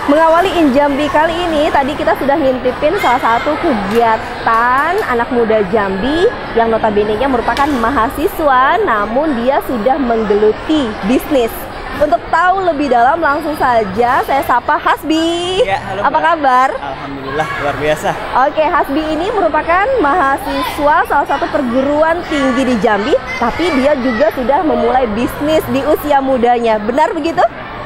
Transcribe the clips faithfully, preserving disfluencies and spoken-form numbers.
Mengawali Injambi kali ini, tadi kita sudah ngintipin salah satu kegiatan anak muda Jambi yang notabene-nya merupakan mahasiswa, namun dia sudah menggeluti bisnis. Untuk tahu lebih dalam, langsung saja saya sapa Hasbi. Ya, halo, apa Mbak. kabar? Alhamdulillah, luar biasa. Oke, Hasbi ini merupakan mahasiswa salah satu perguruan tinggi di Jambi, tapi dia juga sudah memulai bisnis di usia mudanya. Benar begitu?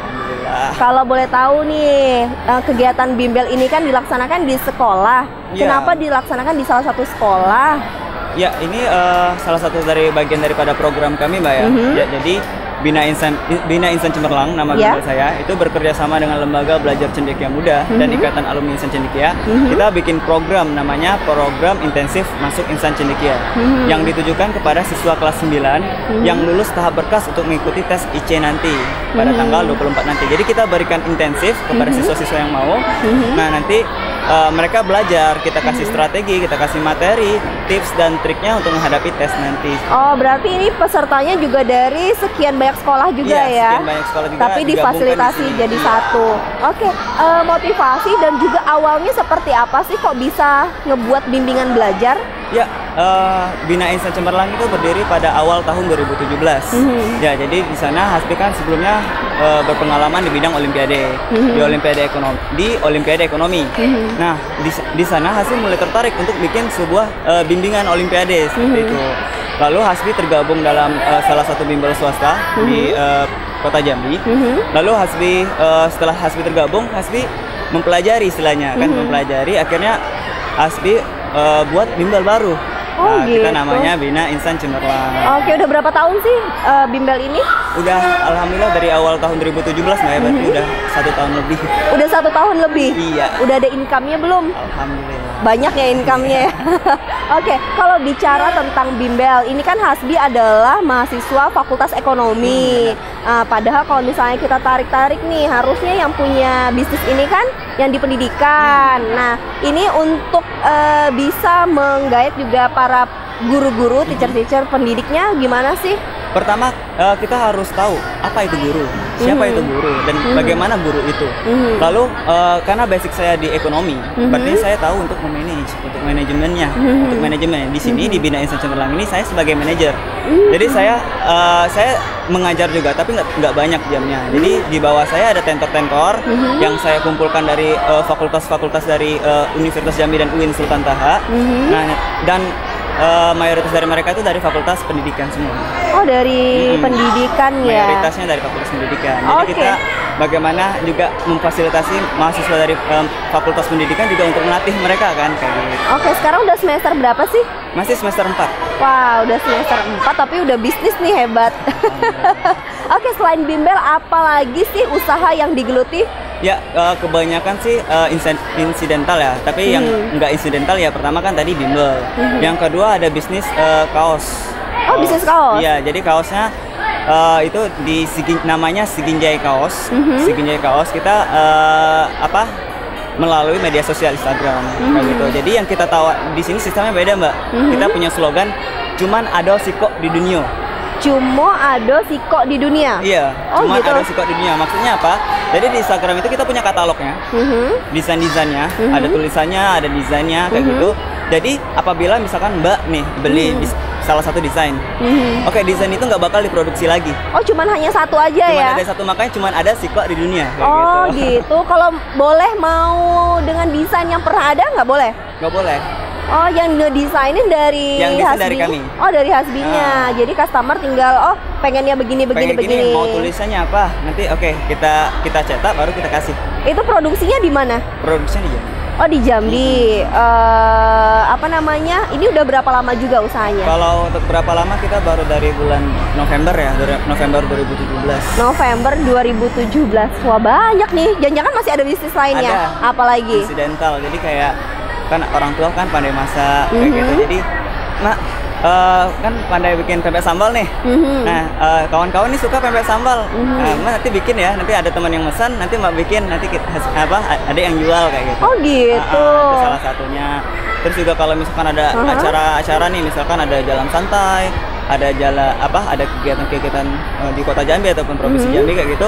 Kalau boleh tahu nih, kegiatan bimbel ini kan dilaksanakan di sekolah. Ya. Kenapa dilaksanakan di salah satu sekolah? Ya, ini uh, salah satu dari bagian daripada program kami, Mbak ya. Mm-hmm. Ya, jadi Bina Insan Bina Insan Cemerlang, nama Ya. bimbel saya, itu bekerja sama dengan Lembaga Belajar Cendekia Muda Mm-hmm. dan Ikatan Alumni Insan Cendekia. Mm-hmm. Kita bikin program namanya Program Intensif Masuk Insan Cendekia, Mm-hmm. yang ditujukan kepada siswa kelas sembilan Mm-hmm. yang lulus tahap berkas untuk mengikuti tes I C nanti pada Mm-hmm. tanggal dua puluh empat nanti. Jadi kita berikan intensif kepada Mm-hmm. siswa-siswa yang mau. Mm-hmm. Nah, nanti uh, mereka belajar, kita kasih strategi, kita kasih materi, tips dan triknya untuk menghadapi tes nanti. Oh, berarti ini pesertanya juga dari sekian banyak sekolah juga Iya, ya? sekian banyak sekolah juga Tapi digabungkan difasilitasi di sini. jadi Iya. satu. Oke, eh, motivasi dan juga awalnya seperti apa sih kok bisa ngebuat bimbingan belajar? Ya, uh, Bina Insan Cemerlang itu berdiri pada awal tahun dua ribu tujuh belas. Mhm. Ya, jadi di sana Hasbi kan sebelumnya uh, berpengalaman di bidang Olimpiade, Mhm. di Olimpiade Ekonomi, di Olimpiade Ekonomi. Mhm. Nah, di, di sana Hasbi mulai tertarik untuk bikin sebuah uh, bimbingan Olimpiade seperti Mhm. itu. Lalu Hasbi tergabung dalam uh, salah satu bimbel swasta Mhm. di uh, Kota Jambi. Mhm. Lalu Hasbi uh, setelah Hasbi tergabung, Hasbi mempelajari istilahnya kan, Mhm. mempelajari akhirnya Hasbi uh, buat bimbel baru. Oh, Nah, gitu. kita namanya Bina Insan Cemerlang. Oke, udah berapa tahun sih eh, bimbel ini? Udah alhamdulillah dari awal tahun dua ribu tujuh belas, Mbak ya, berarti udah satu tahun lebih. Udah satu tahun lebih? Iya. Udah ada income-nya belum? Alhamdulillah. Banyak ya income-nya ya. Oke, kalau bicara tentang bimbel, ini kan Hasbi adalah mahasiswa Fakultas Ekonomi. Ah, padahal kalau misalnya kita tarik-tarik nih, harusnya yang punya bisnis ini kan yang di pendidikan. Nah, ini untuk eh, bisa menggait juga para guru-guru, teacher-teacher pendidiknya gimana sih? Pertama, eh, kita harus tahu apa itu guru, siapa Mhm. itu guru, dan Mhm. bagaimana guru itu. Mhm. Lalu eh, karena basic saya di ekonomi, Mhm. berarti saya tahu untuk memanage, untuk manajemennya, Mhm. untuk manajemen. Di sini di Bina Insan Cemerlang ini saya sebagai manajer. Mhm. Jadi saya eh, saya mengajar juga, tapi nggak nggak banyak jamnya. Jadi di bawah saya ada tentor-tentor Mhm. yang saya kumpulkan dari eh, fakultas-fakultas dari eh, Universitas Jambi dan U I N Sultan Taha. Mhm. Nah, dan eh, mayoritas dari mereka itu dari Fakultas Pendidikan semua. Oh, dari Mm-mm. pendidikan ya? Mayoritasnya dari Fakultas Pendidikan. Jadi Oke. kita bagaimana juga memfasilitasi mahasiswa dari em, Fakultas Pendidikan juga untuk melatih mereka kan kayak gitu. Oke, sekarang udah semester berapa sih? Masih semester empat. Wah, udah semester empat tapi udah bisnis nih, hebat. Oke, selain bimbel, apa lagi sih usaha yang digeluti? Ya, eh, kebanyakan sih eh, insen- insidental ya. Tapi yang Hmm. nggak insidental ya, pertama kan tadi bimbel. Mhm. Yang kedua ada bisnis eh, kaos. Oh, bisnis kaos? Iya, jadi kaosnya eh, itu di Sigi- namanya Siginjai Kaos. Mhm. Siginjai Kaos kita eh, apa? Melalui media sosial Instagram kayak Mhm. gitu. Jadi yang kita tahu di sini sistemnya beda, Mbak. Mhm. Kita punya slogan cuman ada siko di dunia. Cuma ada siko di dunia? Iya, Oh, cuma gitu. ada siko di dunia. Maksudnya apa? Jadi di Instagram itu kita punya katalognya. Mhm. Desain-desainnya, Mhm. ada tulisannya, ada desainnya kayak Mhm. gitu. Jadi apabila misalkan Mbak nih beli Mhm. dis- salah satu desain, Mhm. oke desain itu nggak bakal diproduksi lagi. Oh, cuman hanya satu aja Cuman ya? ada satu, makanya cuman ada siko di dunia kayak Oh, gitu. gitu. Kalau boleh mau dengan desain yang pernah ada, nggak boleh? Nggak boleh. Oh, yang ngedesainin dari Yang desain dari Hasbi? kami. Oh, dari Hasbinya. Ah. Jadi customer tinggal, oh pengennya begini, begini, Pengen begini. gini, mau tulisannya apa? Nanti oke kita kita cetak baru kita kasih. Itu produksinya di mana? Produksinya di Jambi. Oh, di Jambi. Eh, apa namanya? Ini udah berapa lama juga usahanya? Kalau untuk berapa lama kita baru dari bulan November ya, dari November dua ribu tujuh belas. November dua ribu tujuh belas. Wah, banyak nih. Jangan-jangan masih ada bisnis lainnya? Ada. Apalagi? Insidental. Jadi kayak kan orang tua kan pandai masak kayak Mhm. gitu. Jadi mak eh, kan pandai bikin pempek sambal nih. Mhm. Nah, eh, kawan-kawan nih suka pempek sambal. Mhm. Nah, Mak nanti bikin ya. Nanti ada teman yang pesan, nanti Mak bikin, nanti kita, apa ada yang jual kayak gitu. Oh, gitu. Ah, ah, itu salah satunya. Terus juga kalau misalkan ada Aha. acara-acara nih, misalkan ada jalan santai, ada jalan apa, ada kegiatan-kegiatan eh, di Kota Jambi ataupun Provinsi Mhm. Jambi kayak gitu.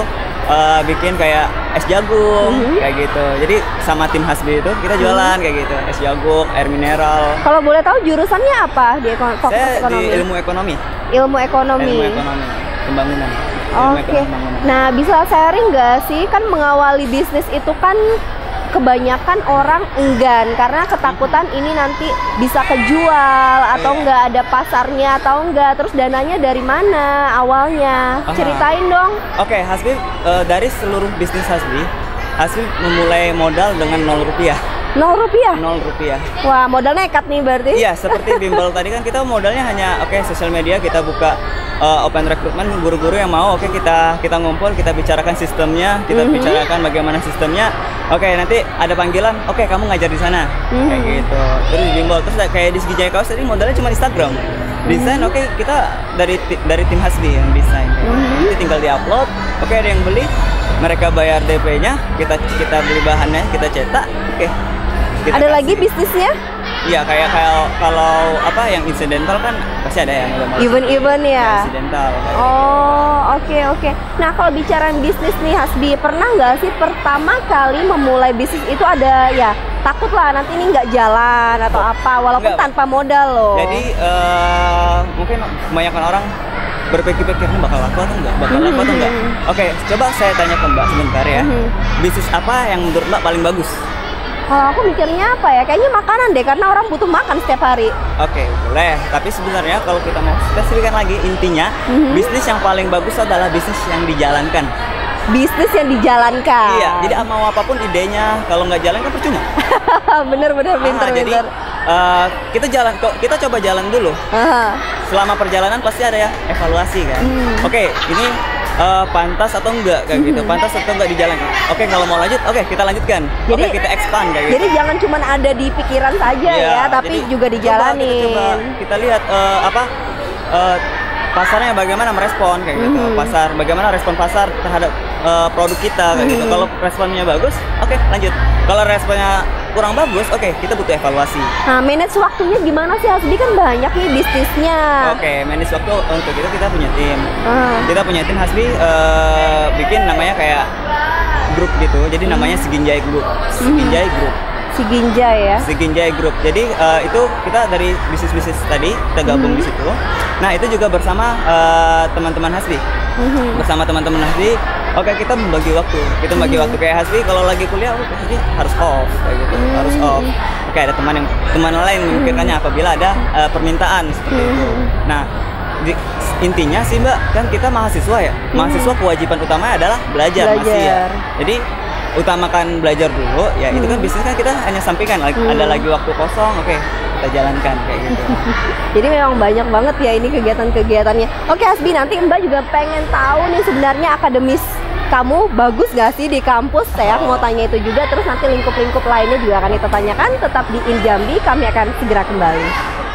uh, bikin kayak es jagung mm-hmm. kayak gitu. Jadi sama tim Hasbi itu kita jualan mm-hmm. kayak gitu, es jagung, air mineral. Kalau boleh tahu jurusannya apa di ekon- fakultas Saya ekonomi? di ilmu ekonomi. Ilmu ekonomi. Ilmu ekonomi pembangunan. Oke. Okay. Nah, bisa sharing nggak sih, kan mengawali bisnis itu kan kebanyakan orang enggan karena ketakutan ini nanti bisa kejual atau iya. nggak ada pasarnya atau enggak, terus dananya dari mana awalnya? Aha. Ceritain dong. Oke, okay, Hasbi uh, dari seluruh bisnis Hasbi, Hasbi memulai modal dengan nol rupiah. Nol rupiah? Nol rupiah. Wah, modal nekat nih berarti. Iya, seperti bimbel tadi kan kita modalnya hanya oke okay, sosial media, kita buka uh, open recruitment, guru-guru yang mau, oke okay, kita kita ngumpul, kita bicarakan sistemnya, kita mm-hmm. bicarakan bagaimana sistemnya. Oke, okay, nanti ada panggilan, oke okay, kamu ngajar di sana, mm-hmm. kayak gitu. Terus di bimbel, terus kayak di Segi Jaya Kaos tadi modalnya cuma Instagram. Desain, oke okay, kita dari dari tim Hasbi yang desain. Mm-hmm. Jadi tinggal diupload, oke okay, ada yang beli, mereka bayar D P-nya, kita kita beli bahannya, kita cetak, oke. Okay. Kita ada kasih. Lagi bisnisnya? Iya, kayak kayak kalau apa yang incidental kan pasti ada yang event-event ya. Incidental. Oh, oke okay, oke. Okay. Nah, kalau bicara bisnis nih Hasbi, pernah nggak sih pertama kali memulai bisnis itu ada ya takut lah nanti ini nggak jalan atau oh, apa, walaupun enggak. Tanpa modal loh. Jadi uh, mungkin kebanyakan orang berpikir-pikir ini bakal laku atau enggak, bakal laku atau enggak. Oke, okay, coba saya tanya ke Mbak sebentar ya. Mm-hmm. Bisnis apa yang menurut Mbak paling bagus? Kalau aku mikirnya apa ya, kayaknya makanan deh, karena orang butuh makan setiap hari. Oke, okay, boleh. Tapi sebenarnya kalau kita mau spesifikkan lagi, intinya mm-hmm. bisnis yang paling bagus adalah bisnis yang dijalankan. Bisnis yang dijalankan. Iya, jadi mau apapun idenya, kalau nggak jalan kan percuma. Bener-bener pinter, ah, jadi, pinter. Uh, kita jalan, kita coba jalan dulu. Aha. Selama perjalanan pasti ada ya evaluasi kan. Mm. Oke, okay, ini Uh, pantas atau enggak kayak gitu, pantas atau enggak dijalankan. Oke, okay, kalau mau lanjut, oke okay, kita lanjutkan. Oke, okay, kita expand kayak gitu. Jadi jangan cuma ada di pikiran saja ya, ya tapi juga dijalanin. Coba, kita, coba, kita lihat uh, apa uh, pasarnya bagaimana merespon kayak gitu. Mm-hmm. Pasar bagaimana respon pasar terhadap uh, produk kita kayak mm-hmm. gitu. Kalau responnya bagus, oke okay, lanjut. Kalau responnya kurang bagus, oke okay, kita butuh evaluasi. Nah, manage waktunya gimana sih Hasbi, kan banyak nih bisnisnya. Oke, okay, manage waktu untuk itu kita punya tim. Uh. Kita punya tim Hasbi uh, bikin namanya kayak grup gitu. Jadi namanya Siginjai Group. Siginjai Group. Siginjai ya. Siginjai Group. Jadi uh, itu kita dari bisnis-bisnis tadi kita gabung mm-hmm. di situ. Nah, itu juga bersama uh, teman-teman Hasbi. Mm-hmm. Bersama teman-teman Hasbi. Oke, kita membagi waktu. Kita membagi hmm. waktu kayak Hasbi kalau lagi kuliah, oh, Hasbi harus off kayak gitu, hmm. harus off. Oke, ada teman yang teman lain hmm. memikirkannya apabila ada uh, permintaan seperti hmm. itu. Nah, di, intinya sih Mbak, kan kita mahasiswa ya. Hmm. Mahasiswa kewajiban utamanya adalah belajar, belajar. masih ya. Jadi utamakan belajar dulu. Ya hmm. itu kan bisnis kan kita hanya sampaikan. Lagi, hmm. Ada lagi waktu kosong, oke kita jalankan kayak gitu. Jadi memang banyak banget ya ini kegiatan-kegiatannya. Oke Hasbi, nanti Mbak juga pengen tahu nih sebenarnya akademis kamu bagus gak sih di kampus? Saya mau tanya itu juga, terus nanti lingkup-lingkup lainnya juga akan kita tanyakan. Tetap di Injambi, kami akan segera kembali.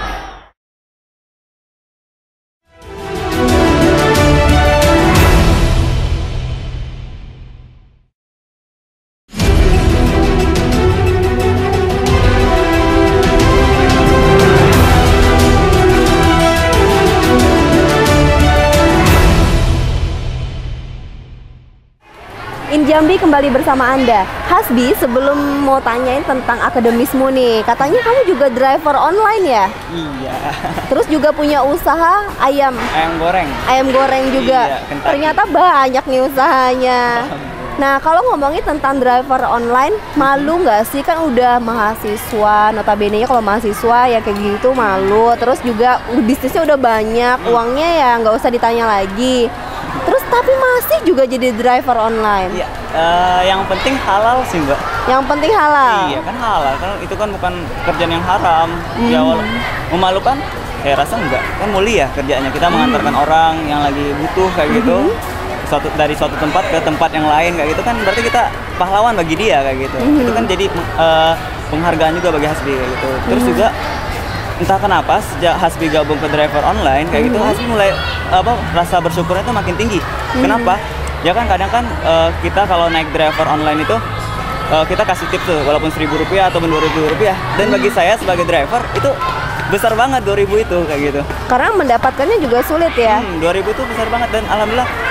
Injambi kembali bersama Anda. Hasbi, sebelum mau tanyain tentang akademismu nih, katanya kamu juga driver online ya? Iya. Terus juga punya usaha ayam. Ayam goreng. Ayam goreng juga. Iya, ternyata banyak nih usahanya. Nah, kalau ngomongin tentang driver online, malu nggak sih? Kan udah mahasiswa, notabene-nya kalau mahasiswa ya kayak gitu malu. Terus juga bisnisnya udah banyak, uangnya ya nggak usah ditanya lagi. Terus tapi masih juga jadi driver online. Iya, uh, yang penting halal sih Mbak. Yang penting halal. Iya kan halal, kan itu kan bukan pekerjaan yang haram. Hmm. Ya memalukan? Saya rasa enggak. Kan mulia kerjaannya, kita hmm. mengantarkan orang yang lagi butuh kayak gitu. Hmm. Suatu, dari suatu tempat ke tempat yang lain kayak gitu kan berarti kita pahlawan bagi dia kayak gitu. Hmm. Itu kan jadi uh, penghargaan juga bagi Hasbi kayak gitu. Terus hmm. juga entah kenapa sejak Hasbi gabung ke driver online kayak mm-hmm. gitu, Hasbi mulai apa rasa bersyukurnya itu makin tinggi. Mm-hmm. Kenapa? Ya kan kadang kan uh, kita kalau naik driver online itu uh, kita kasih tip tuh walaupun seribu rupiah atau dua ribu rupiah. Dan bagi saya sebagai driver itu besar banget dua ribu itu kayak gitu. Karena mendapatkannya juga sulit ya. Hmm, dua ribu itu besar banget dan alhamdulillah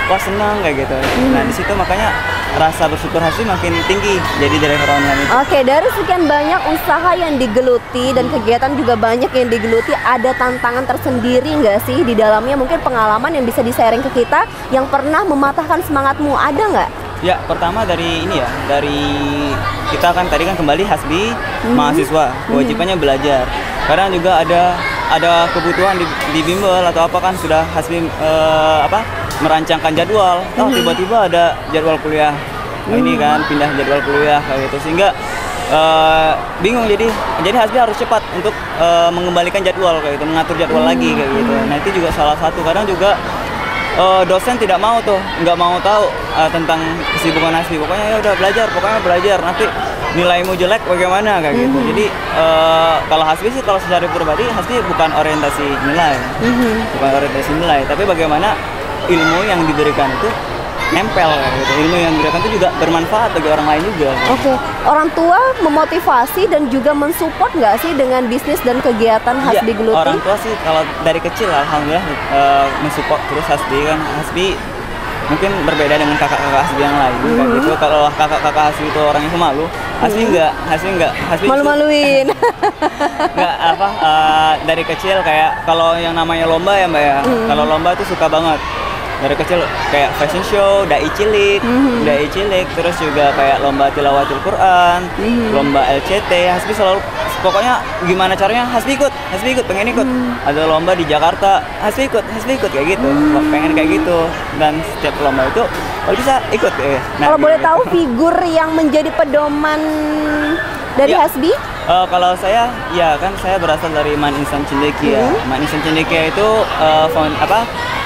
wah senang kayak gitu. Hmm. Nah di situ makanya rasa bersyukur Hasbi makin tinggi jadi direktur online itu. Oke, dari sekian banyak usaha yang digeluti dan kegiatan juga banyak yang digeluti, ada tantangan tersendiri nggak sih di dalamnya? Mungkin pengalaman yang bisa di-sharing ke kita yang pernah mematahkan semangatmu, ada nggak? Ya, pertama dari ini ya, dari kita kan tadi kan kembali Hasbi Mm-hmm. mahasiswa, kewajibannya belajar. Kadang juga ada ada kebutuhan di, di bimbel atau apa kan sudah Hasbi eh, apa merancangkan jadwal, oh tiba-tiba ada jadwal kuliah. Nah, ini kan pindah jadwal kuliah kayak gitu sehingga eh, bingung jadi jadi Hasbi harus cepat untuk eh, mengembalikan jadwal kayak gitu, mengatur jadwal lagi kayak gitu. Nah, itu juga salah satu. Kadang juga Uh, dosen tidak mau tuh, nggak mau tahu uh, tentang kesibukan Hasbi. Pokoknya ya udah belajar, pokoknya belajar. Nanti nilaimu jelek bagaimana kayak gitu. Jadi uh, kalau Hasbi sih, kalau secara pribadi Hasbi bukan orientasi nilai, Mm-hmm. bukan orientasi nilai, tapi bagaimana ilmu yang diberikan itu nempel kayak gitu. Ilmu yang diberikan itu juga bermanfaat bagi orang lain juga. Oke, orang tua memotivasi dan juga mensupport nggak sih dengan bisnis dan kegiatan Hasbi Iya, Geluti? orang tua sih kalau dari kecil alhamdulillah uh, mensupport terus Hasbi kan. Hasbi mungkin berbeda dengan kakak-kakak Hasbi yang lain kayak Mhm. gitu. Kalau kakak-kakak Hasbi itu orangnya pemalu, Hasbi enggak, Hasbi enggak, Hasbi justru Malu-maluin. enggak apa uh, dari kecil kayak kalau yang namanya lomba ya Mbak ya. Mhm. Kalau lomba tuh suka banget. Dari kecil kayak fashion show, dai cilik, Mhm. dai cilik, terus juga kayak lomba tilawatul Quran, Mhm. lomba L C T. Hasbi selalu pokoknya gimana caranya Hasbi ikut, Hasbi ikut, pengen ikut. Ada lomba di Jakarta, Hasbi ikut, Hasbi ikut kayak gitu. Pengen kayak gitu. Dan setiap lomba itu kalau bisa ikut ya. Nah, Kalau boleh gitu. tahu figur yang menjadi pedoman dari Ya. Hasbi? Eh, kalau saya, ya kan saya berasal dari Man Insan Cendekia. Mhm. Man Insan Cendekia itu eh, found, apa?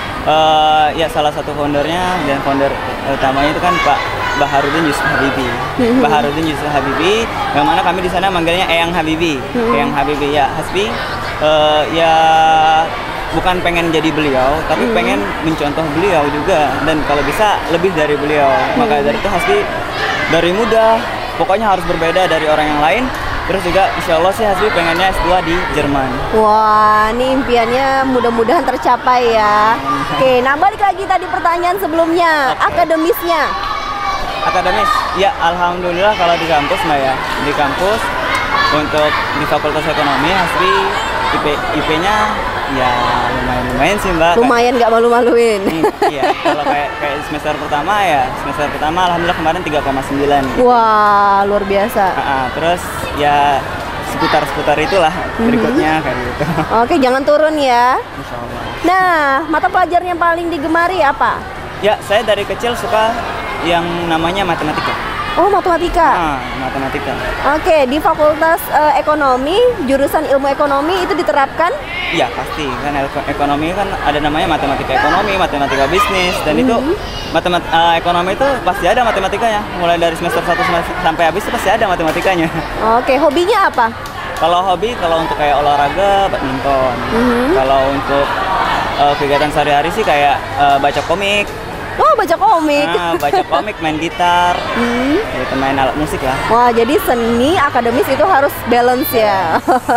eh, ya salah satu foundernya dan founder utamanya itu kan Pak Baharudin Yusuf Habibi. Mhm. Baharudin Yusuf Habibi, yang mana kami di sana manggilnya Eyang Habibi. Mhm. Eyang Habibi ya Hasbi. eh, ya bukan pengen jadi beliau, tapi Mhm. pengen mencontoh beliau juga dan kalau bisa lebih dari beliau. Maka dari itu Hasbi dari muda pokoknya harus berbeda dari orang yang lain. Terus juga insya Allah sih Hasbi pengennya S dua di Jerman. Wah, ini impiannya mudah-mudahan tercapai ya. Oke, nah balik lagi tadi pertanyaan sebelumnya, Oke. akademisnya. Akademis, ya alhamdulillah kalau di kampus Mbak ya. Di kampus untuk di Fakultas Ekonomi Hasbi I P I P-nya ya lumayan-lumayan sih Mbak. Lumayan nggak malu-maluin. Hmm, iya, kalau kayak kayak semester pertama ya, semester pertama alhamdulillah kemarin tiga koma sembilan. Wah, luar biasa. Ah, ah, terus ya seputar-seputar itulah berikutnya kayak gitu. Oke, jangan turun ya. Insya Allah. Nah, mata pelajaran yang paling digemari apa? Ya, saya dari kecil suka yang namanya matematika. Oh, matematika. Ah, matematika. Oke, di Fakultas eh, Ekonomi, jurusan ilmu ekonomi itu diterapkan? Iya, pasti. Kan eko- ekonomi kan ada namanya matematika ekonomi, matematika bisnis, dan itu Mhm. matemat eh, ekonomi itu pasti ada matematikanya. Mulai dari semester satu sampai habis itu pasti ada matematikanya. Oke, hobinya apa? Kalau hobi, kalau untuk kayak olahraga, badminton. Mhm. Kalau untuk eh, kegiatan sehari-hari sih kayak eh, baca komik. Oh, baca komik. Nah, baca komik, main gitar, Hmm. gitu, main alat musik lah. Wah, jadi seni akademis itu harus balance ya.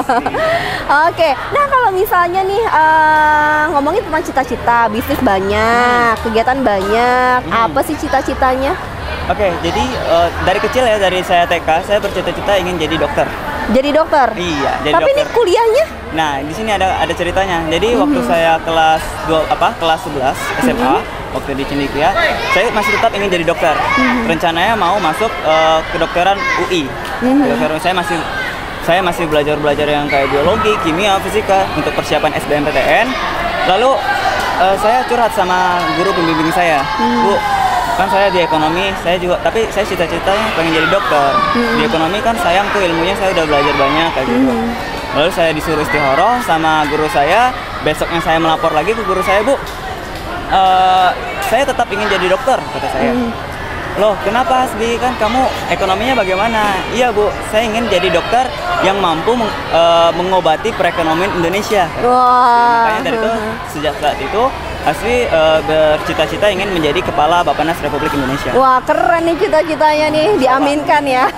Oke, nah kalau misalnya nih eh, ngomongin tentang cita-cita, bisnis banyak, kegiatan banyak, Hmm. apa sih cita-citanya? Oke, jadi eh, dari kecil ya, dari saya T K, saya bercita-cita ingin jadi dokter. Jadi dokter. Iya, jadi Tapi ini dokter. kuliahnya? Nah, di sini ada ada ceritanya. Jadi waktu saya kelas dua apa? Kelas sebelas S M A, waktu di Cendekia, saya masih tetap ingin jadi dokter. Rencananya mau masuk eh, kedokteran U I. Kedokteran saya masih saya masih belajar-belajar yang kayak biologi, kimia, fisika untuk persiapan S B M P T N. Lalu eh, saya curhat sama guru pembimbing saya. Bu, kan saya di ekonomi, saya juga tapi saya cita-citanya pengen jadi dokter. Di ekonomi kan sayang tuh ilmunya saya udah belajar banyak kayak gitu. Lalu saya disuruh istihoroh sama guru saya. Besoknya saya melapor lagi ke guru saya, Bu. "Eh, saya tetap ingin jadi dokter," kata saya. "Loh, kenapa Hasbi? Kan kamu ekonominya bagaimana?" "Iya, Bu, saya ingin jadi dokter yang mampu meng- eh, mengobati perekonomian Indonesia." Wah. Makanya dari itu sejak saat itu Hasbi uh, bercita-cita ingin menjadi Kepala Bappenas Republik Indonesia. Wah, keren nih cita-citanya nih, diaminkan ya.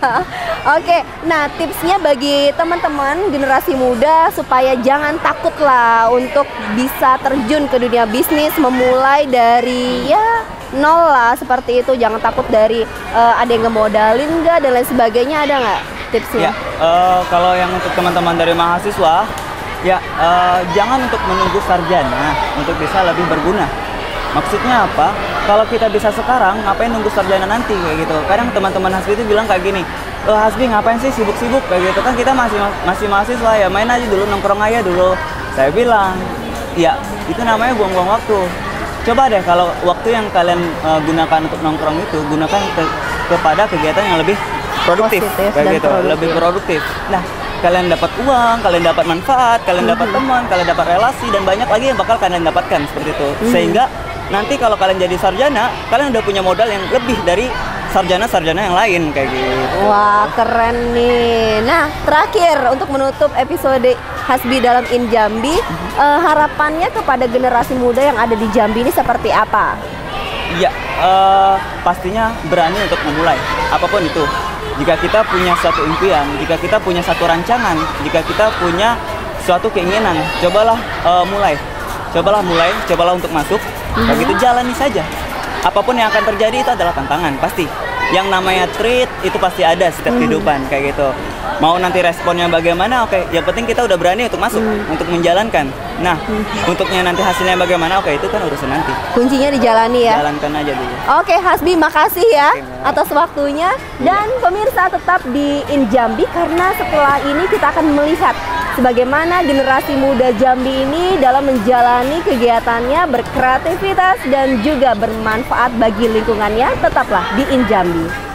Oke, nah tipsnya bagi teman-teman generasi muda supaya jangan takut lah untuk bisa terjun ke dunia bisnis, memulai dari ya nol lah seperti itu. Jangan takut dari uh, ada yang ngemodalin nggak dan lain sebagainya, ada nggak tipsnya? Ya, uh, kalau yang untuk teman-teman dari mahasiswa, ya, uh, jangan untuk menunggu sarjana untuk bisa lebih berguna. Maksudnya apa? Kalau kita bisa sekarang, ngapain nunggu sarjana nanti kayak gitu? Kadang teman-teman Hasbi itu bilang kayak gini, oh, Hasbi ngapain sih sibuk-sibuk kayak gitu? Kan kita masih masih mahasiswa ya, main aja dulu, nongkrong aja dulu. Saya bilang, ya itu namanya buang-buang waktu. Coba deh kalau waktu yang kalian uh, gunakan untuk nongkrong itu, gunakan ke, kepada kegiatan yang lebih produktif, positif kayak dan gitu, produktif. lebih produktif. Nah, kalian dapat uang, kalian dapat manfaat, kalian dapat Mm-hmm. teman, kalian dapat relasi, dan banyak lagi yang bakal kalian dapatkan seperti itu. Mm-hmm. Sehingga nanti kalau kalian jadi sarjana, kalian udah punya modal yang lebih dari sarjana-sarjana yang lain kayak gitu. Wah, keren nih. Nah, terakhir untuk menutup episode Hasbi dalam In Jambi, Mm-hmm. eh, harapannya kepada generasi muda yang ada di Jambi ini seperti apa? Iya, eh, pastinya berani untuk memulai apapun itu. Jika kita punya suatu impian, jika kita punya satu rancangan, jika kita punya suatu keinginan, cobalah uh, mulai, cobalah mulai, cobalah untuk masuk, begitu jalani saja. Apapun yang akan terjadi itu adalah tantangan, pasti. Yang namanya treat itu pasti ada setiap kehidupan kayak gitu. Mau nanti responnya bagaimana, oke. Yang penting kita udah berani untuk masuk, untuk menjalankan. Nah, untuknya nanti hasilnya bagaimana, oke itu kan urusan nanti. Kuncinya dijalani ya. Jalankan aja dulu. Oke, Hasbi, makasih ya Oke, Mbak. atas waktunya. Dan pemirsa tetap di In Jambi karena setelah ini kita akan melihat sebagaimana generasi muda Jambi ini dalam menjalani kegiatannya, berkreativitas dan juga bermanfaat bagi lingkungannya. Tetaplah di In Jambi.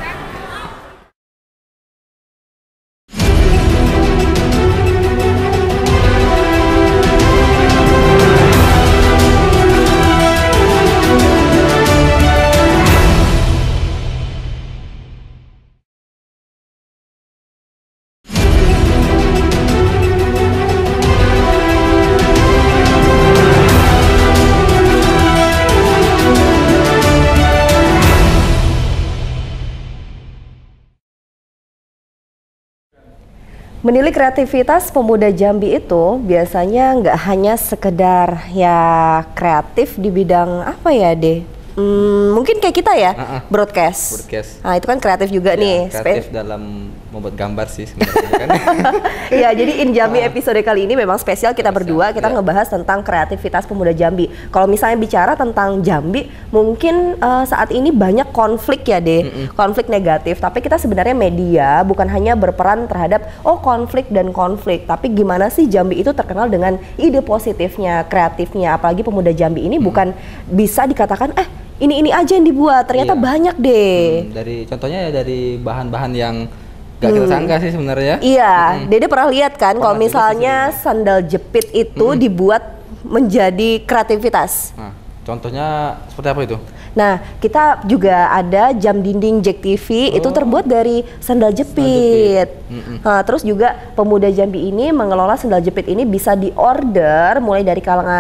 Menilik kreativitas pemuda Jambi itu biasanya nggak hanya sekedar ya kreatif di bidang apa ya, De? Hmm, mungkin kayak kita ya, Uh-uh. broadcast. Broadcast. Nah, itu kan kreatif juga Ya, nih. kreatif Spe- dalam membuat gambar sih sebenarnya kan. Ya, jadi In Jambi episode kali ini memang spesial kita Spesial, berdua, kita ya. ngebahas tentang kreativitas pemuda Jambi. Kalau misalnya bicara tentang Jambi, mungkin uh, saat ini banyak konflik ya, deh, Mm-mm. konflik negatif. Tapi kita sebenarnya media bukan hanya berperan terhadap oh konflik dan konflik, tapi gimana sih Jambi itu terkenal dengan ide positifnya, kreatifnya. Apalagi pemuda Jambi ini Mm. bukan bisa dikatakan eh ini ini aja yang dibuat, ternyata Iya. banyak deh. Hmm, dari contohnya ya dari bahan-bahan yang gak kita sangka sih sebenarnya. Iya, Mm-mm. Dede pernah lihat kan kalau Pernah juga misalnya sih sandal jepit itu dibuat menjadi kreativitas. Nah, contohnya seperti apa itu? Nah, kita juga ada jam dinding Jack T V itu Oh. terbuat dari sandal jepit. jepit. Mm-mm. Nah, terus juga pemuda Jambi ini mengelola sandal jepit ini bisa diorder mulai dari kalangan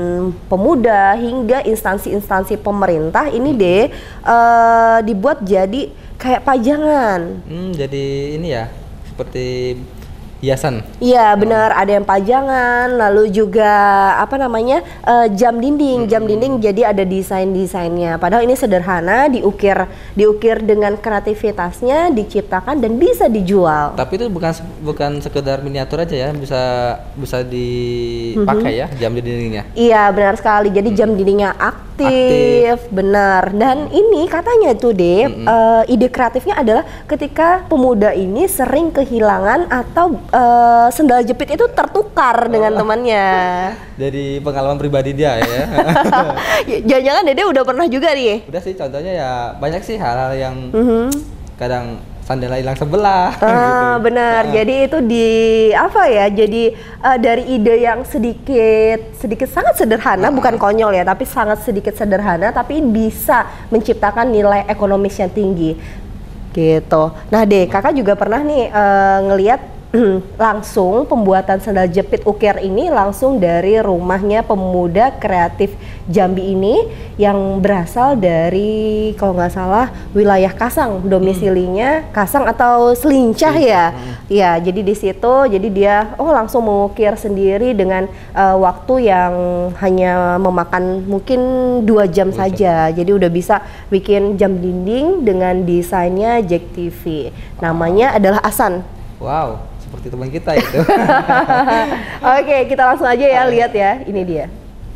pemuda hingga instansi-instansi pemerintah. Ini deh eh, dibuat jadi kayak pajangan. Hmm, jadi ini ya seperti hiasan. Iya benar, ada yang pajangan, lalu juga apa namanya eh, jam dinding, jam dinding jadi ada desain-desainnya. Padahal ini sederhana, diukir, diukir dengan kreativitasnya, diciptakan dan bisa dijual. Tapi itu bukan bukan sekedar miniatur aja ya, bisa bisa dipakai ya jam dindingnya. Iya benar sekali, jadi jam dindingnya aktif, benar. Dan ini katanya tuh deh, eh, ide kreatifnya adalah ketika pemuda ini sering kehilangan atau eh, sendal jepit itu tertukar dengan temannya. Dari pengalaman pribadi dia ya. Ya, jangan-jangan Dede udah pernah juga nih. Udah sih contohnya ya banyak sih hal-hal yang Mhm. kadang sandalnya hilang sebelah. Ah, gitu. benar. Ah. Jadi itu di apa ya? Jadi eh, dari ide yang sedikit sedikit sangat sederhana, bukan konyol ya, tapi sangat sedikit sederhana, tapi bisa menciptakan nilai ekonomis yang tinggi. Gitu. Nah, Dek, kakak juga pernah nih eh, ngelihat langsung pembuatan sandal jepit ukir ini langsung dari rumahnya pemuda kreatif Jambi ini yang berasal dari kalau nggak salah wilayah Kasang, domisilinya Kasang atau Selincah ya. Ya, jadi di situ jadi dia oh langsung mengukir sendiri dengan uh, waktu yang hanya memakan mungkin dua jam saja. Jadi udah bisa bikin jam dinding dengan desainnya Jack T V. Namanya adalah Asan. Wow, seperti teman kita itu. Oke, kita langsung aja ya lihat ya. Ini dia.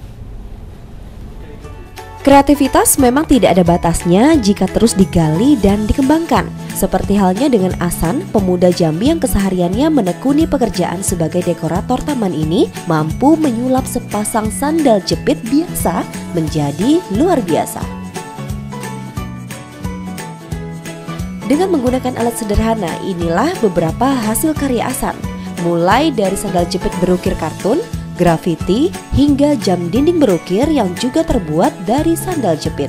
Kreativitas memang tidak ada batasnya jika terus digali dan dikembangkan. Seperti halnya dengan Asan, pemuda Jambi yang kesehariannya menekuni pekerjaan sebagai dekorator taman ini mampu menyulap sepasang sandal jepit biasa menjadi luar biasa. Dengan menggunakan alat sederhana, inilah beberapa hasil karya Asan. Mulai dari sandal jepit berukir kartun, grafiti, hingga jam dinding berukir yang juga terbuat dari sandal jepit.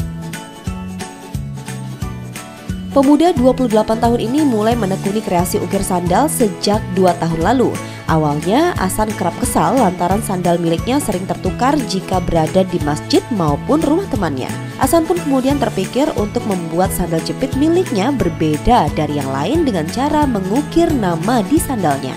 Pemuda dua puluh delapan tahun ini mulai menekuni kreasi ukir sandal sejak dua tahun lalu. Awalnya, Asan kerap kesal lantaran sandal miliknya sering tertukar jika berada di masjid maupun rumah temannya. Asan pun kemudian terpikir untuk membuat sandal jepit miliknya berbeda dari yang lain dengan cara mengukir nama di sandalnya.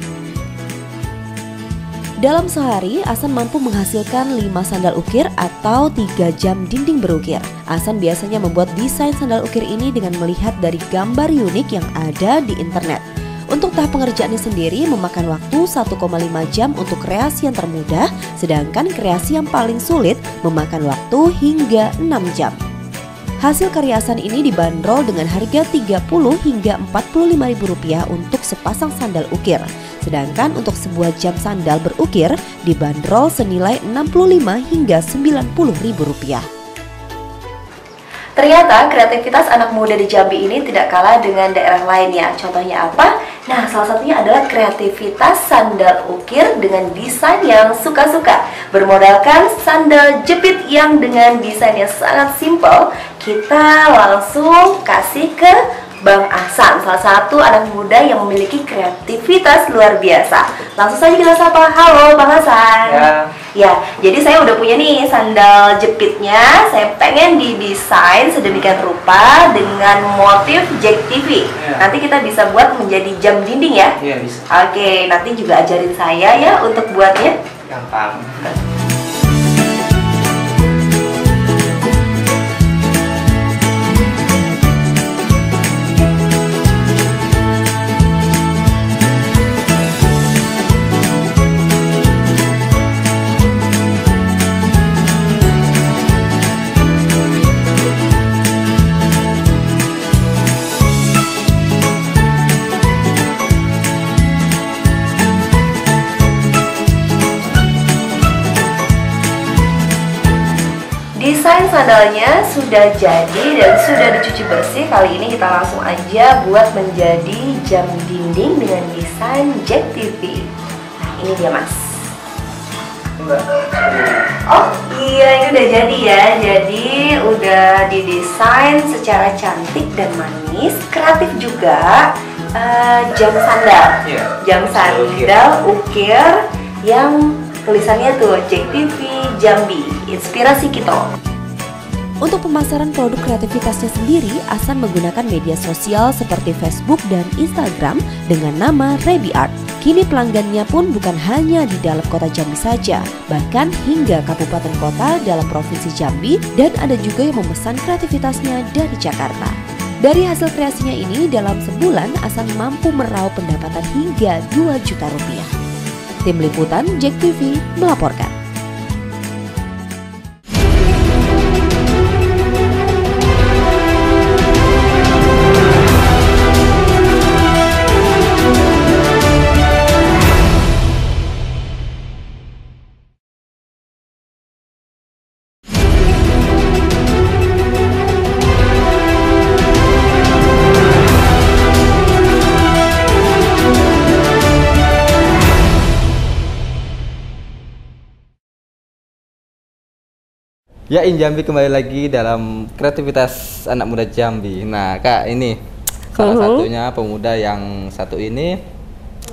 Dalam sehari, Asan mampu menghasilkan lima sandal ukir atau tiga jam dinding berukir. Asan biasanya membuat desain sandal ukir ini dengan melihat dari gambar unik yang ada di internet. Untuk tahap pengerjaannya sendiri memakan waktu satu koma lima jam untuk kreasi yang termudah, sedangkan kreasi yang paling sulit memakan waktu hingga enam jam. Hasil karya Asan ini dibanderol dengan harga tiga puluh hingga empat puluh lima ribu rupiah untuk sepasang sandal ukir. Sedangkan untuk sebuah jam sandal berukir dibanderol senilai enam puluh lima hingga sembilan puluh ribu rupiah. Ternyata kreativitas anak muda di Jambi ini tidak kalah dengan daerah lainnya. Contohnya apa? Nah, salah satunya adalah kreativitas sandal ukir dengan desain yang suka-suka. Bermodalkan sandal jepit yang dengan desain yang sangat simpel, kita langsung kasih ke Bang Asan, salah satu anak muda yang memiliki kreativitas luar biasa. Langsung saja kita sapa. Halo Bang Hasan. Ya. Ya, jadi saya udah punya nih sandal jepitnya. Saya pengen didesain sedemikian rupa dengan motif Jack T V. Ya. Nanti kita bisa buat menjadi jam dinding ya. Iya, bisa. Oke, nanti juga ajarin saya ya untuk buatnya. Gampang. Desain sandalnya sudah jadi dan sudah dicuci bersih. Kali ini kita langsung aja buat menjadi jam dinding dengan desain Jack T V. Nah, ini dia Mas. Oh iya, ini udah jadi ya. Jadi udah didesain secara cantik dan manis, kreatif juga. uh, Jam sandal, Iya. jam sandal ukir yang tulisannya tuh Jack T V Jambi, inspirasi kita. Untuk pemasaran produk kreativitasnya sendiri, Asan menggunakan media sosial seperti Facebook dan Instagram dengan nama Rebi Art. Kini pelanggannya pun bukan hanya di dalam kota Jambi saja, bahkan hingga kabupaten kota dalam provinsi Jambi, dan ada juga yang memesan kreativitasnya dari Jakarta. Dari hasil kreasinya ini, dalam sebulan Asan mampu meraup pendapatan hingga dua juta rupiah. Tim Liputan Jack T V melaporkan. Ya, In Jambi kembali lagi dalam kreativitas anak muda Jambi. Nah, Kak, ini salah Mhm. satunya pemuda yang satu ini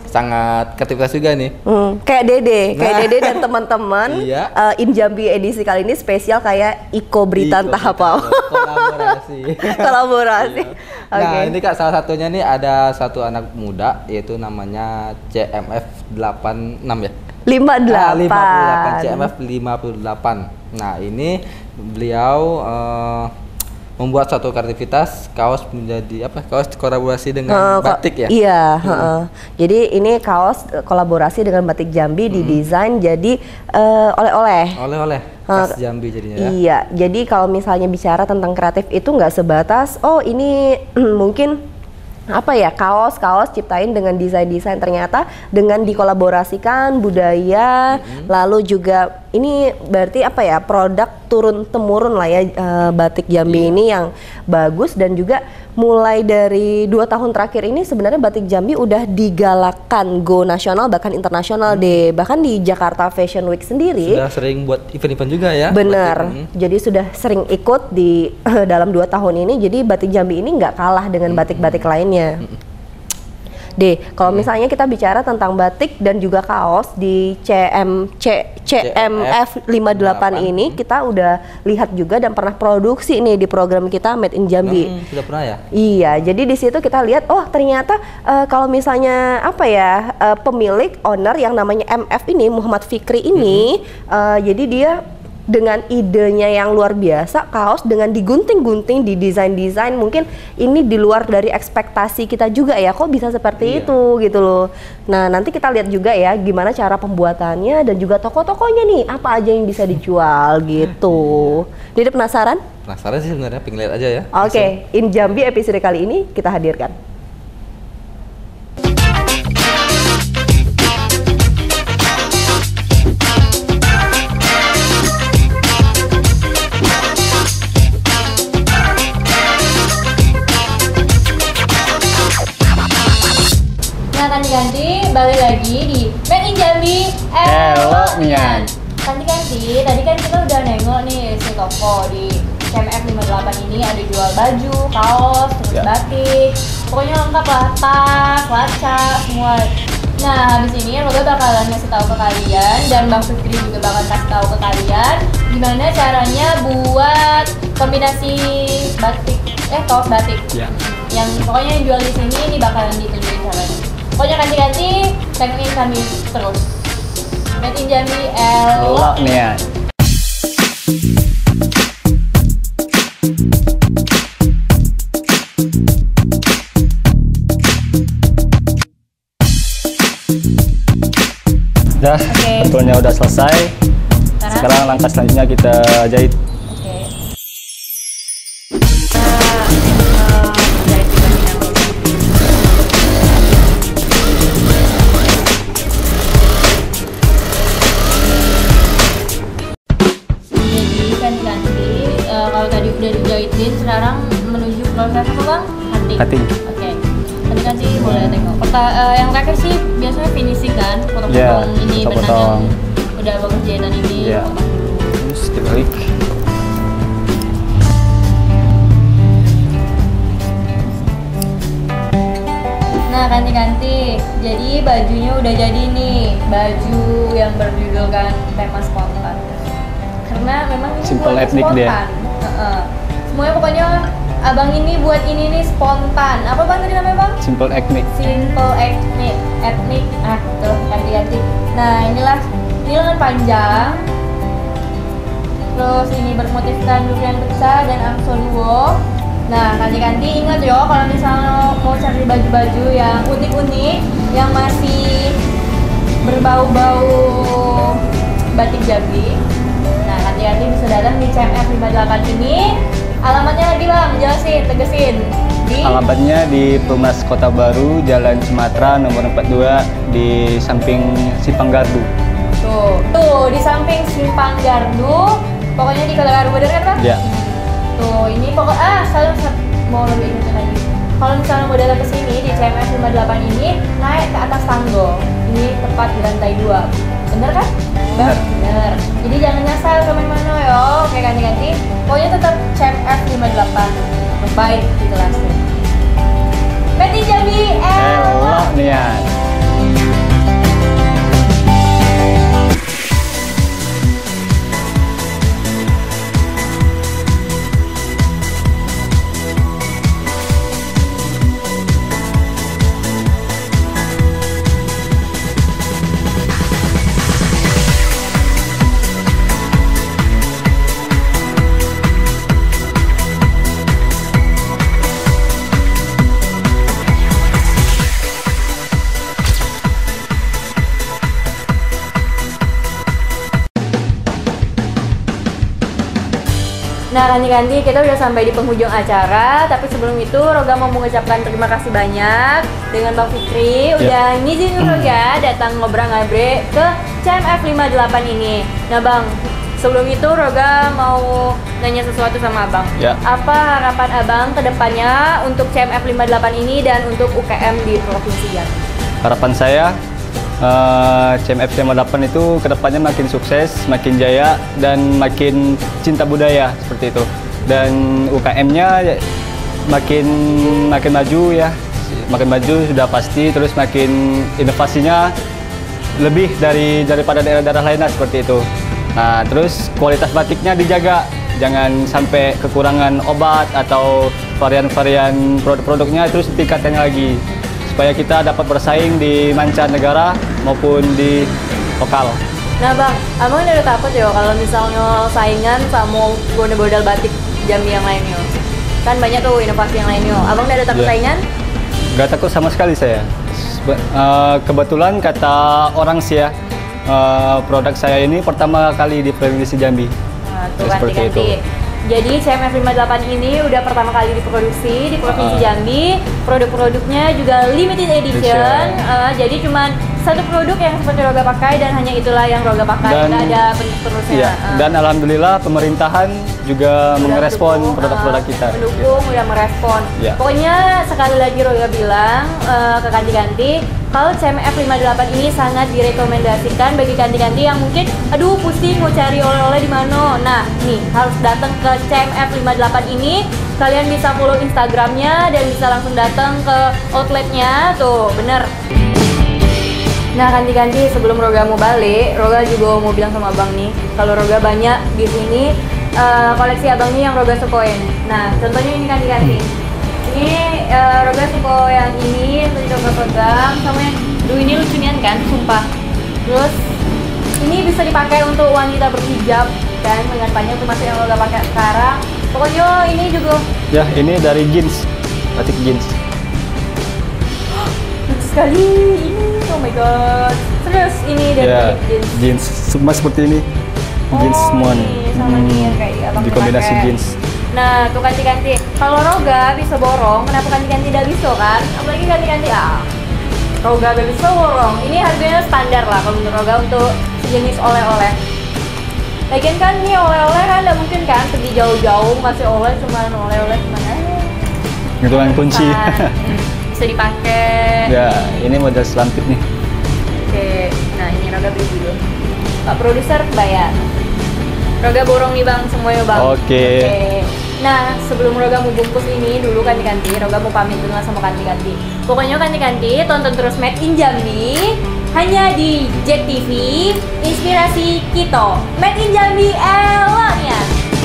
sangat kreativitas juga nih. Hmm, kayak Dede, kayak Nah. Dede dan teman-teman. Iya. uh, Injambi edisi kali ini spesial kayak Iko Brita Iko entah Brita, apa. kolaborasi. Kolaborasi. Iya. Oke. Nah, ini Kak salah satunya nih ada satu anak muda yaitu namanya C M F delapan enam ya. lima puluh Ah, lima puluh delapan delapan. C M F lima puluh delapan. Nah, ini beliau eh, membuat suatu kreativitas kaos menjadi apa? Kaos kolaborasi dengan Eh, ko- batik ya. Iya, heeh. Jadi ini kaos eh, kolaborasi dengan Batik Jambi didesain jadi eh, oleh-oleh. Oleh-oleh khas Jambi jadinya ya. Iya, jadi kalau misalnya bicara tentang kreatif itu nggak sebatas oh ini mungkin apa ya kaos-kaos ciptain dengan desain-desain, ternyata dengan dikolaborasikan budaya, lalu juga ini berarti apa ya produk turun temurun lah ya eh, Batik Jambi ini yang bagus, dan juga mulai dari dua tahun terakhir ini sebenarnya Batik Jambi udah digalakkan go nasional bahkan internasional deh, bahkan di Jakarta Fashion Week sendiri. Sudah sering buat event-event juga ya. Benar, batik. Hmm. jadi sudah sering ikut di dalam dua tahun ini. Jadi Batik Jambi ini nggak kalah dengan batik-batik lainnya. Deh, kalau misalnya kita bicara tentang batik dan juga kaos di C M C C M F lima puluh delapan ini, kita udah lihat juga dan pernah produksi nih di program kita Made in Jambi. Hmm, sudah pernah ya? Iya, jadi di situ kita lihat, oh ternyata eh, kalau misalnya apa ya eh, pemilik owner yang namanya M F ini Muhammad Fikri ini, eh, jadi dia dengan idenya yang luar biasa, kaos dengan digunting-gunting, di desain-desain, mungkin ini di luar dari ekspektasi kita juga ya, kok bisa seperti Iya. itu gitu loh. Nah nanti kita lihat juga ya gimana cara pembuatannya dan juga toko-tokonya nih, apa aja yang bisa dijual gitu. Jadi penasaran? Penasaran sih sebenarnya, pengen lihat aja ya. Oke, In Jambi episode kali ini kita hadirkan. Nah, ganti-ganti balik lagi di Made in Jambi. Elo, Mian. Ganti-ganti, tadi kan kita udah nengok nih si toko di C M F lima puluh delapan ini ada jual baju, kaos, terus Ya. batik. Pokoknya lengkap lah, tas, laca, semua. Nah, habis ini Roga bakalan ngasih tahu ke kalian dan Bang Fikri juga bakal kasih tahu ke kalian gimana caranya buat kombinasi batik eh kaos batik. Ya. Yang pokoknya yang jual di sini ini bakalan ditunjukin caranya. Pokoknya ganti-ganti, tagin kami terus. Made in Jambi, Elo. Lo Mian. Udah, Oke. betulnya udah selesai. Sekarang? Sekarang langkah selanjutnya kita jahit. Oke. Kita eh, jahit di bagian yang Jadi ganti-ganti, eh, kalau tadi udah dijahitin, sekarang menuju proses apa bang? Cutting. Cutting. Oke. Ganti-ganti boleh tengok. Perta- eh, yang terakhir sih biasanya finishing kan, potong-potong Ya, ini benang potong-potong. yang udah bagus jahitan ini. Ya. potong dulu. Terus dibalik. Nah ganti-ganti, jadi bajunya udah jadi nih, baju yang berjudulkan tema spontan. Karena memang ini Simple buatnya ethnic dia. spontan. Heeh. Semuanya pokoknya abang ini buat ini nih spontan. Apa bang tadi namanya bang? Simple ethnic. Simple ethnic, ethnic. Ah tuh ganti-ganti. Nah inilah ini lengan panjang. Terus ini bermotifkan durian besar dan angso duo. Nah, ganti-ganti ingat yo kalau misalnya mau cari baju-baju yang unik-unik, yang masih berbau-bau batik Jambi. Nah, ganti-ganti bisa datang di C M F lima puluh delapan ini. Alamatnya lagi bang, jelasin, tegesin. Di Alamatnya di Perumnas Kota Baru, Jalan Sumatera nomor empat puluh dua di samping Simpang Gardu. tuh, tuh di samping Simpang Gardu. Pokoknya di Kota Gardu, bener kan bang? Ya. Tuh, ini pokok ah selalu mau lebih ingat lagi. Kalau misalnya mau datang ke sini di C M F lima puluh delapan ini naik ke atas tanggo. Ini tepat di lantai dua. Bener kan? Bener. Bener. Jadi jangan nyasar kemana-mana yo. Kayak ganti-ganti. Pokoknya tetap C M F lima puluh delapan. Terbaik di kelasnya. Made in Jambi, Elo Elo. Mian. Nah, Kanti-Kanti, kita udah sampai di penghujung acara, tapi sebelum itu Roga mau mengucapkan terima kasih banyak dengan Bang Fikri udah ngizinin Roga datang ngobrol-ngobrol ke C M F lima puluh delapan ini. Nah, Bang, sebelum itu Roga mau nanya sesuatu sama Abang. Ya. Apa harapan Abang ke depannya untuk C M F lima puluh delapan ini dan untuk U K M di Provinsi Jambi? Harapan saya Uh, C M F lima puluh delapan itu kedepannya makin sukses, makin jaya, dan makin cinta budaya seperti itu. Dan U K M-nya makin makin maju ya, makin maju sudah pasti. Terus makin inovasinya lebih dari daripada daerah-daerah lainnya seperti itu. Nah, terus kualitas batiknya dijaga, jangan sampai kekurangan obat atau varian-varian produk-produknya terus ditingkatkan lagi, supaya kita dapat bersaing di mancanegara maupun di lokal. Nah, Bang, Abang udah takut ya kalau misalnya saingan sama model-model batik Jambi yang lainnya? Kan banyak tuh inovasi yang lainnya. Abang udah ada takut Ya. saingan? Gak takut sama sekali saya. Sebe- uh, kebetulan kata orang sih ya, uh, produk saya ini pertama kali di Provinsi Jambi. Nah, tuh Ya, seperti ganti-ganti. itu. Jadi C M F lima puluh delapan ini udah pertama kali diproduksi di Provinsi Uh. Jambi. Produk-produknya juga limited edition. Edition. Uh, jadi cuman satu produk yang seperti Roga pakai dan hanya itulah yang Roga pakai. Dan- Nggak ada penerusnya. Iya, Uh. dan alhamdulillah pemerintahan juga Udah merespon mendukung, produk-produk uh, kita. mendukung, udah merespon. Ya. Pokoknya sekali lagi Roga bilang uh, ke Kanti-Kanti kalau C M F lima puluh delapan ini sangat direkomendasikan bagi Kanti-Kanti yang mungkin aduh pusing mau cari oleh-oleh di mana. Nah, nih harus datang ke C M F lima puluh delapan ini. Kalian bisa follow Instagramnya dan bisa langsung datang ke outletnya. Tuh, bener. Nah, Kanti-Kanti, sebelum Roga mau balik, Roga juga mau bilang sama Abang nih, kalau Roga banyak di sini uh, koleksi Abang nih yang Roga sukoin. Nah, contohnya ini Kanti-Kanti. Ini uh, Roga suko yang ini, yang tadi Roga pegang, sama yang, duh ini lucuan kan, sumpah. Terus, ini bisa dipakai untuk wanita berhijab, kan, lengan panjang termasuk yang Roga pakai sekarang. Pokoknya ini juga Ya, ini dari jeans, batik jeans. lucu sekali, ini, oh my god. Terus, ini dari Ya, jeans. jeans semua seperti ini. Jeans Oh, semua. ini sama nih yang kayak abang Dikombinasi pakai. jeans. Nah, tuh Kanti-Kanti. Kalau Roga bisa borong, kenapa Kanti-Kanti tidak bisa kan? Apalagi Kanti-Kanti ah. Roga gak bisa borong. Ini harganya standar lah kalau menurut Roga untuk sejenis oleh-oleh. Lagian kan ini oleh-oleh kan nggak mungkin kan pergi jauh-jauh masih oleh cuman oleh-oleh cuman eh. Itu kan kunci. Kan. Bisa dipakai. Ya, ini model selampit nih. Oke, nah ini Roga beli dulu. Pak produser bayar. Roga borong nih bang, semuanya bang. Oke. Nah, sebelum Roga mau bungkus ini dulu Kanti-Kanti, Roga mau pamit dulu sama Kanti-Kanti. Pokoknya Kanti-Kanti tonton terus Made in Jambi hanya di Jet T V, inspirasi kita. Made in Jambi, eloknya.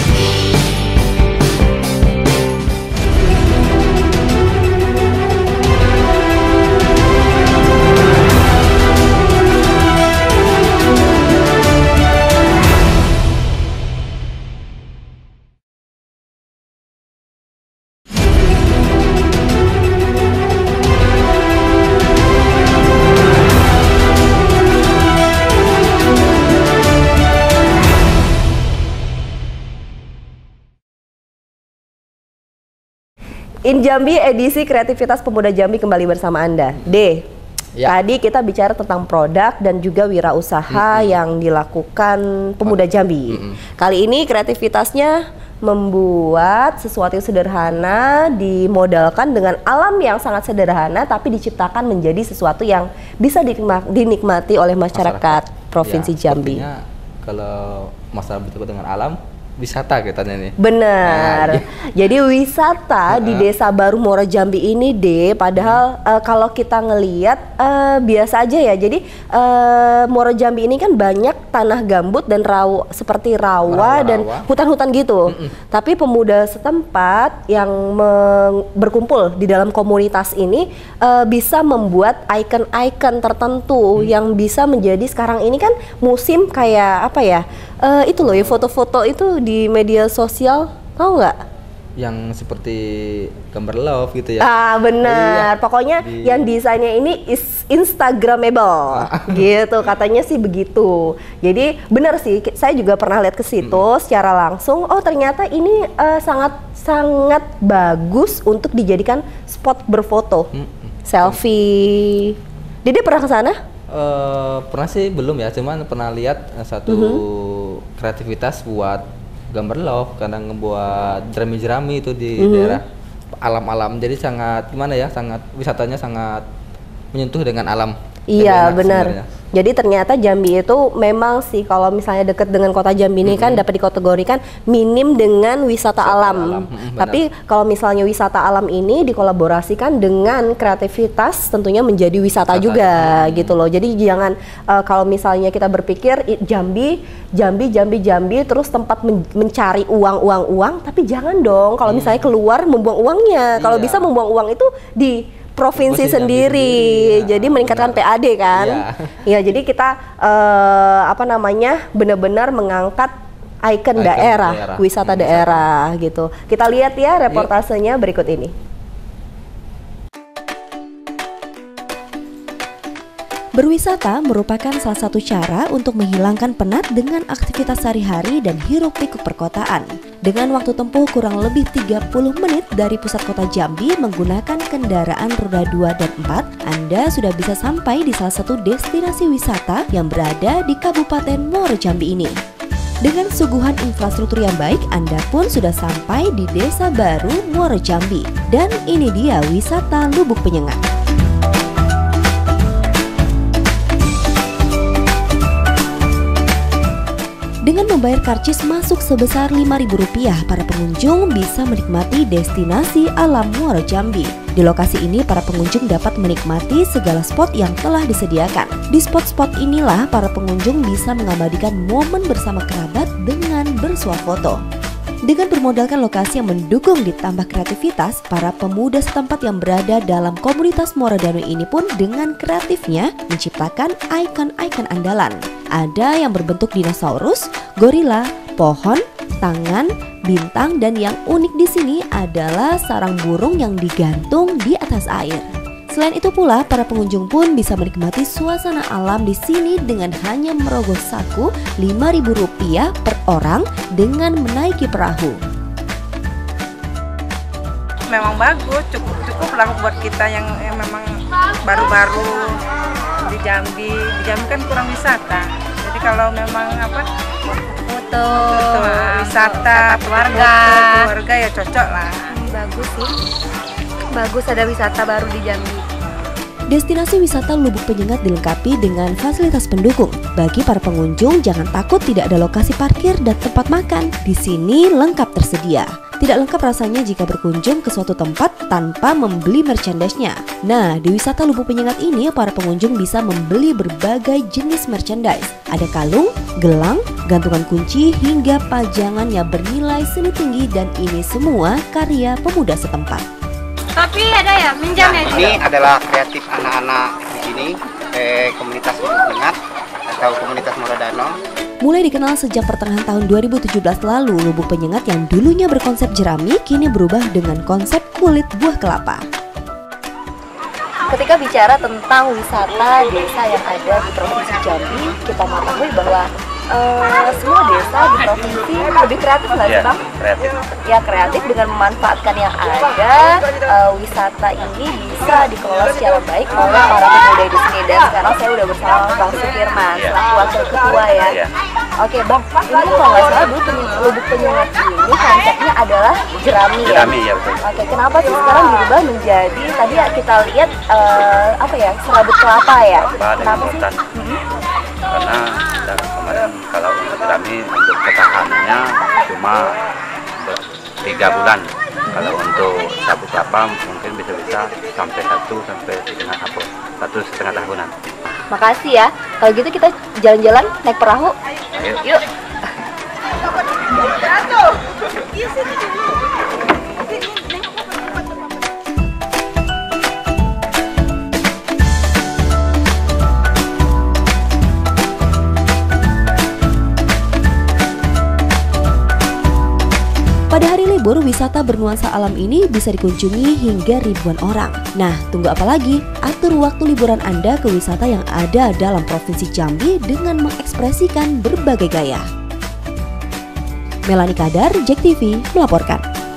In Jambi edisi Kreativitas Pemuda Jambi kembali bersama Anda. D. Ya. Tadi kita bicara tentang produk dan juga wirausaha Mm-mm. yang dilakukan Pemuda Jambi. Mm-mm. Kali ini kreativitasnya membuat sesuatu yang sederhana dimodalkan dengan alam yang sangat sederhana tapi diciptakan menjadi sesuatu yang bisa dinikma- dinikmati oleh masyarakat, Provinsi Ya, Jambi. sepertinya kalau masalah bertukar dengan alam, wisata katanya nih. Benar. Nah, Jadi wisata di Heeh. Desa Baru Muara Jambi ini, deh, padahal eh, kalau kita ngelihat eh, biasa aja ya. Jadi eh, Muara Jambi ini kan banyak tanah gambut dan rawa seperti rawa dan Rawa-rawa. hutan-hutan gitu. Tapi pemuda setempat yang meng- berkumpul di dalam komunitas ini eh, bisa membuat ikon-ikon tertentu yang bisa menjadi sekarang ini kan musim kayak apa ya? Eh, itu loh ya foto-foto itu di media sosial, tahu nggak? yang seperti gambar love gitu ya. Ah benar, Iya. pokoknya Di- yang desainnya ini is instagramable gitu katanya sih begitu. Jadi benar sih, ki- saya juga pernah lihat ke situ Hmm. secara langsung. Oh ternyata ini eh, sangat sangat bagus untuk dijadikan spot berfoto, Hmm. selfie. Dede pernah ke sana? Eh, pernah sih belum ya, cuman pernah lihat eh, satu Mhm. kreativitas buat gambar love karena ngebuat jerami-jerami itu di Mhm. daerah alam-alam. Jadi sangat gimana ya, sangat wisatanya sangat menyentuh dengan alam. Lebih Iya enak benar. sebenarnya. Jadi ternyata Jambi itu memang sih kalau misalnya dekat dengan kota Jambi ini kan dapat dikategorikan minim dengan wisata, Wisata alam. alam, mm-mm, Tapi kalau misalnya wisata alam ini dikolaborasikan dengan kreativitas tentunya menjadi wisata Wisata, juga mm. gitu loh. Jadi jangan eh, kalau misalnya kita berpikir i- Jambi, Jambi, Jambi, Jambi terus tempat men- mencari uang, uang, uang, tapi jangan dong kalau misalnya keluar membuang uangnya. Kalau Iya. bisa membuang uang itu di provinsi Provinsi Jambi sendiri, sendiri, ya, jadi meningkatkan benar. P A D kan, Iya. ya jadi kita eh, apa namanya benar-benar mengangkat ikon Ikon daerah, daerah. wisata Hmm, daerah gitu. Kita lihat ya reportasenya berikut ini. Berwisata merupakan salah satu cara untuk menghilangkan penat dengan aktivitas sehari-hari dan hiruk-pikuk perkotaan. Dengan waktu tempuh kurang lebih tiga puluh menit dari pusat kota Jambi menggunakan kendaraan roda dua dan empat, Anda sudah bisa sampai di salah satu destinasi wisata yang berada di Kabupaten Muaro Jambi ini. Dengan suguhan infrastruktur yang baik, Anda pun sudah sampai di Desa Baru Muaro Jambi. Dan ini dia wisata Lubuk Penyengat. Dengan membayar karcis masuk sebesar lima ribu rupiah, para pengunjung bisa menikmati destinasi alam Muaro Jambi. Di lokasi ini, para pengunjung dapat menikmati segala spot yang telah disediakan. Di spot-spot inilah, para pengunjung bisa mengabadikan momen bersama kerabat dengan bersuah foto. Dengan bermodalkan lokasi yang mendukung ditambah kreativitas, para pemuda setempat yang berada dalam komunitas Muaro Danau ini pun dengan kreatifnya menciptakan ikon-ikon andalan. Ada yang berbentuk dinosaurus, gorila, pohon, tangan, bintang, dan yang unik di sini adalah sarang burung yang digantung di atas air. Selain itu pula, para pengunjung pun bisa menikmati suasana alam di sini dengan hanya merogoh saku lima ribu rupiah per orang dengan menaiki perahu. Memang bagus, cukup cukup lah buat kita yang, yang memang baru-baru di Jambi. Di Jambi kan kurang wisata. Jadi kalau memang apa Foto, foto, wisata keluarga. foto keluarga ya cocok lah. Bagus sih. Bagus ada wisata baru di Jambi. Destinasi wisata Lubuk Penyengat dilengkapi dengan fasilitas pendukung. Bagi para pengunjung, jangan takut tidak ada lokasi parkir dan tempat makan. Di sini lengkap tersedia. Tidak lengkap rasanya jika berkunjung ke suatu tempat tanpa membeli merchandise-nya. Nah, di wisata Lubuk Penyengat ini, para pengunjung bisa membeli berbagai jenis merchandise. Ada kalung, gelang, gantungan kunci, hingga pajangan yang bernilai seni tinggi, dan ini semua karya pemuda setempat. Tapi ada ya minjam ya juga. Ini adalah kreatif anak-anak di sini, eh, komunitas Lubuk Penyengat atau komunitas Muaro Danau. Mulai dikenal sejak pertengahan tahun dua ribu tujuh belas lalu, Lubuk Penyengat yang dulunya berkonsep jerami kini berubah dengan konsep kulit buah kelapa. Ketika bicara tentang wisata desa yang ada di Provinsi Jambi, kita mengetahui bahwa eh, semua desa di provinsi lebih kreatif nggak sih, Bang? Kreatif. Ya kreatif dengan memanfaatkan yang ada. eh, wisata ini bisa dikelola secara baik oleh para pemuda di sini. Dan sekarang saya udah bersama Bang Sukirman selaku wakil ketua ya. Iya. Oke Bang, ini kalau nggak salah dulu Penye- Lubuk Penyengat ini konsepnya adalah jerami, Jerami, ya. ya, betul. Oke, kenapa sih sekarang dirubah menjadi tadi ya kita lihat eh, apa ya serabut kelapa ya? Kelapa dan Kenapa sih? hutan. Mhm. Karena dari kemarin kalau untuk jerami untuk ketahanannya cuma tiga bulan. Kalau untuk sabut kelapa mungkin bisa-bisa sampai satu sampai setengah tahun, satu setengah tahunan. Makasih ya. Kalau gitu kita jalan-jalan naik perahu. Ayo. Yuk. Pada hari libur libur, wisata bernuansa alam ini bisa dikunjungi hingga ribuan orang. Nah, tunggu apa lagi? Atur waktu liburan Anda ke wisata yang ada dalam Provinsi Jambi dengan mengekspresikan berbagai gaya. Melani Kadar, Jack T V melaporkan.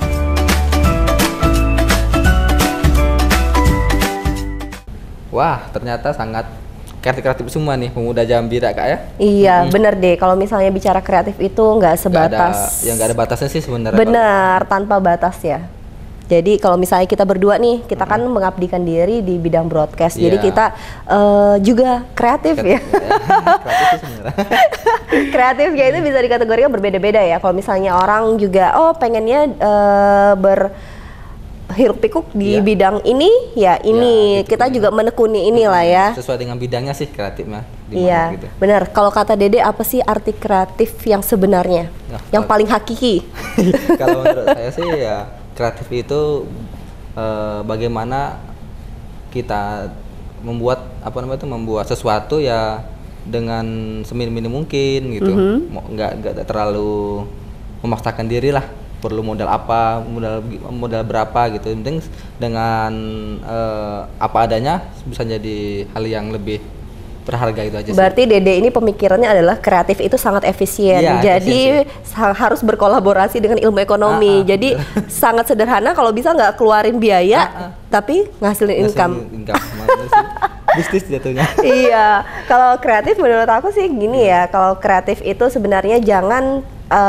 Wah, ternyata sangat kreatif-kreatif semua nih pemuda Jambi, Kak ya? Iya, Hmm. bener deh. Kalau misalnya bicara kreatif itu nggak sebatas. Nggak ada, yang nggak ada batasnya sih sebenarnya. Benar, tanpa batas ya. Jadi kalau misalnya kita berdua nih, kita kan mengabdikan diri di bidang broadcast. Jadi Iya. kita eh, juga kreatif ya. Kreatif sih sebenarnya. Kreatifnya itu bisa dikategorikan berbeda-beda ya. Kalau misalnya orang juga, oh pengennya eh, ber hiruk pikuk di Iya. bidang ini, ya ini gitu, kita bener. juga menekuni inilah ya. Sesuai dengan bidangnya sih kreatifnya. di mana Iya, gitu. benar. Kalau kata Dede, apa sih arti kreatif yang sebenarnya? Ya, yang kalau- paling hakiki? Kalau menurut saya sih ya kreatif itu eh, bagaimana kita membuat apa namanya itu membuat sesuatu ya dengan seminim-minim mungkin gitu. Mhm. Mau- nggak nggak terlalu memaksakan diri lah, perlu modal apa, modal modal berapa gitu. Yang penting dengan eh, apa adanya bisa jadi hal yang lebih berharga, itu aja sih. Berarti Dede ini pemikirannya adalah kreatif itu sangat efisien. Iya, Jadi sa- harus berkolaborasi dengan ilmu Ah, ah, ekonomi. Jadi sangat sederhana, kalau bisa nggak keluarin biaya, Ah, ah. tapi ngasilin income. Ngasilin income. Makanya sih bisnis jatuhnya. Iya, kalau kreatif menurut aku sih gini ya. Kalau kreatif itu sebenarnya jangan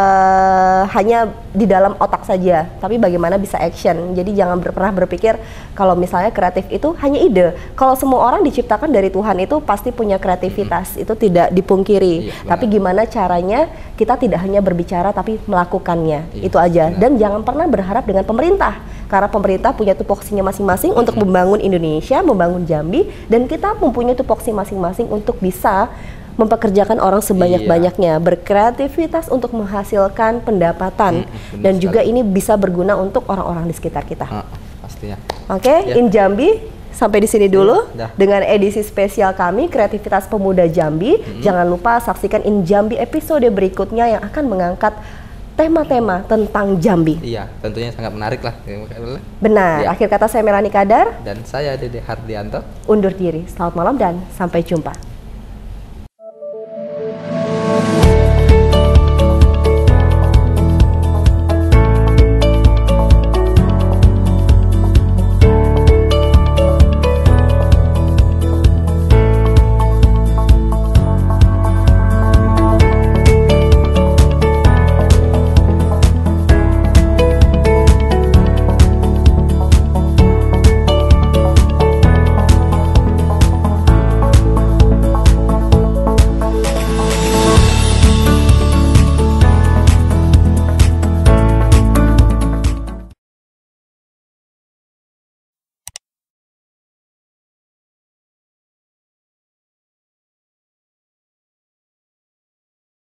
eh, hanya di dalam otak saja, tapi bagaimana bisa action. Jadi jangan ber- pernah berpikir kalau misalnya kreatif itu hanya ide. Kalau semua orang diciptakan dari Tuhan itu pasti punya kreativitas, itu tidak dipungkiri. Iya, tapi benar. gimana caranya kita tidak hanya berbicara tapi melakukannya. Iya, itu aja. benar. Dan jangan pernah berharap dengan pemerintah. Karena pemerintah punya tupoksinya masing-masing untuk membangun Indonesia, membangun Jambi, dan kita mempunyai tupoksi masing-masing untuk bisa mempekerjakan orang sebanyak-banyaknya, berkreativitas untuk menghasilkan pendapatan, Hmm, benar dan juga sekali. ini bisa berguna untuk orang-orang di sekitar kita. Ah, pastinya. Oke, Ya. In Jambi sampai di sini dulu Dah. dengan edisi spesial kami Kreativitas Pemuda Jambi. Hmm. Jangan lupa saksikan In Jambi episode berikutnya yang akan mengangkat tema-tema tentang Jambi. Iya, tentunya sangat menarik lah. Benar. Ya. Akhir kata saya Melani Kadar, Dan saya Dede Hardianto. undur diri. Selamat malam dan sampai jumpa.